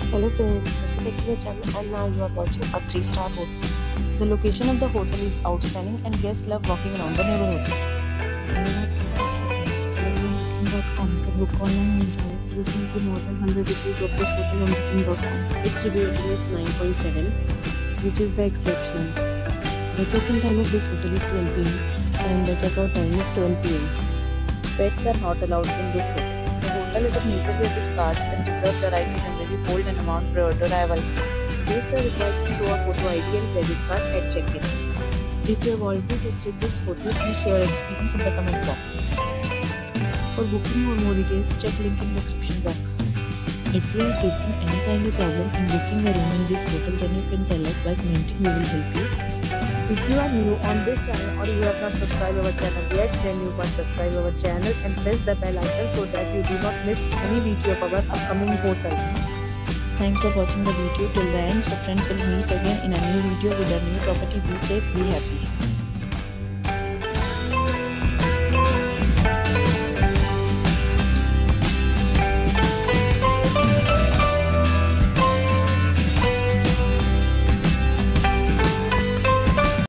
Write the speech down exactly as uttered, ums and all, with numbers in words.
Hello friends, welcome back to the channel and now you are watching a three star hotel. The location of the hotel is outstanding and guests love walking around the neighborhood. booking dot com can book online and enjoy it. You can see more than one hundred reviews of this hotel on booking dot com. Its review rating is nine point seven, which is the exceptional. The check-in time of this hotel is twelve p m and the check-out time is twelve p m Pets are not allowed in this hotel. The hotel is a major credit cards and reserves the right to temporarily hold an amount prior to arrival. Guests are required to show a photo I D and credit card at check-in. If you have already visited this hotel, please share your experience in the comment box. For booking or more details, check link in description box. If you are facing any kind of problem in booking a room in this hotel, then you can tell us by commenting. We will help you. If you are new on this channel or you have not subscribed our channel yet, then you must subscribe our channel and press the bell icon so that you do not miss any video of our upcoming hotel. Thanks for watching the video till the end. So friends, will meet again in a new video with a new property. Be safe, be happy.